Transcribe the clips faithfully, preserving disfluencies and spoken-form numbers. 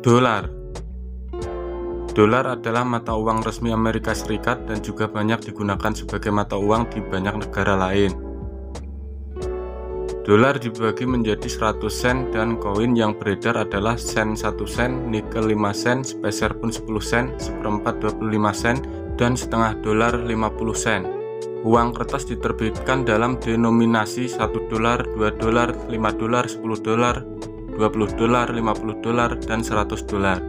Dolar. Dolar adalah mata uang resmi Amerika Serikat dan juga banyak digunakan sebagai mata uang di banyak negara lain. Dolar dibagi menjadi seratus sen dan koin yang beredar adalah sen satu sen, nikel lima sen, speser pun sepuluh sen, seperempat dua puluh lima sen, dan setengah dolar lima puluh sen. Uang kertas diterbitkan dalam denominasi satu dolar, dua dolar, lima dolar, sepuluh dolar, dua puluh dolar, lima puluh dolar, dan seratus dolar.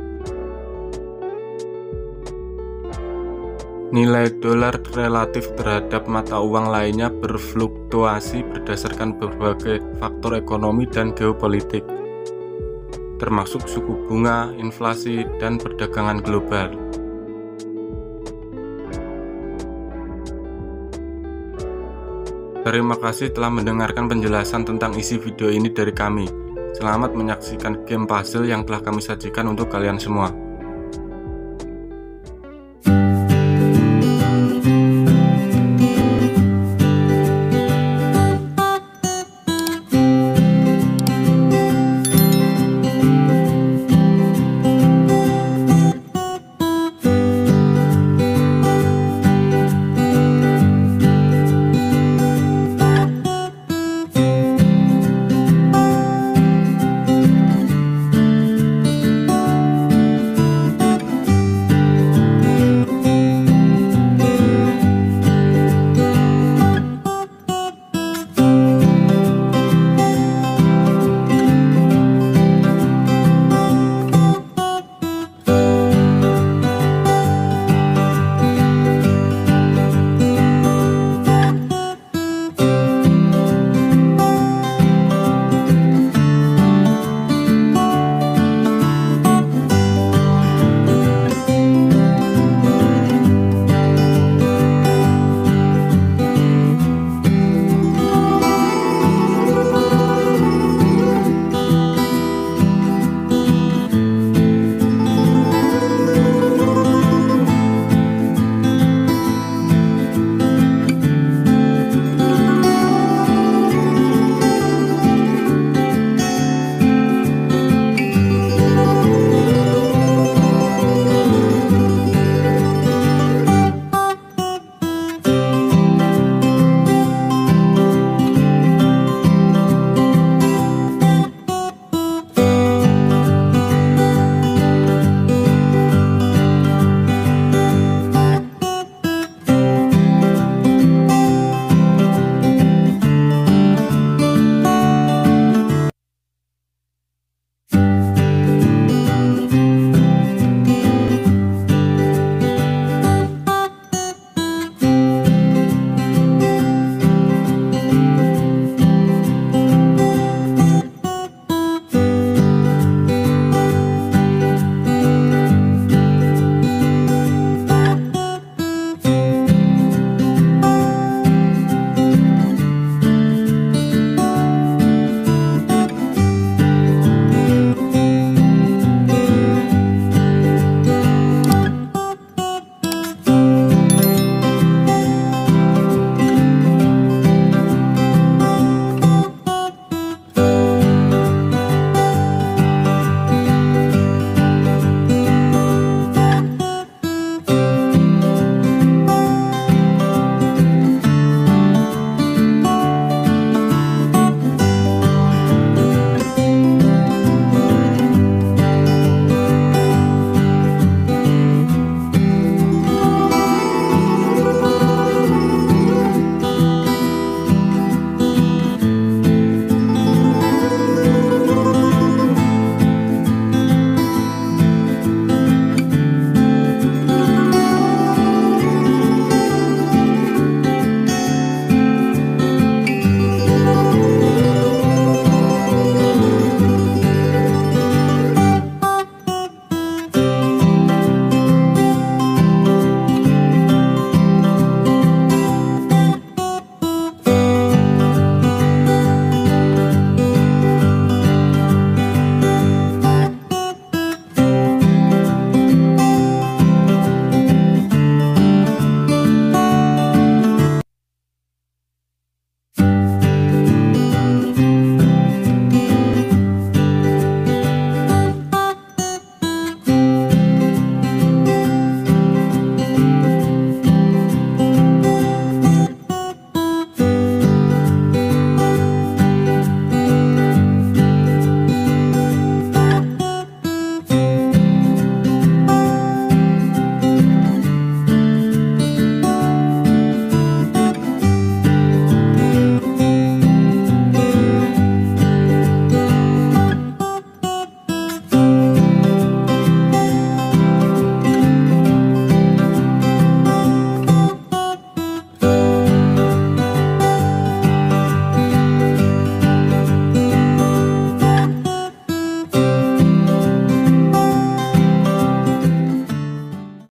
Nilai dolar relatif terhadap mata uang lainnya berfluktuasi berdasarkan berbagai faktor ekonomi dan geopolitik, termasuk suku bunga, inflasi, dan perdagangan global. Terima kasih telah mendengarkan penjelasan tentang isi video ini dari kami. Selamat menyaksikan game puzzle yang telah kami sajikan untuk kalian semua.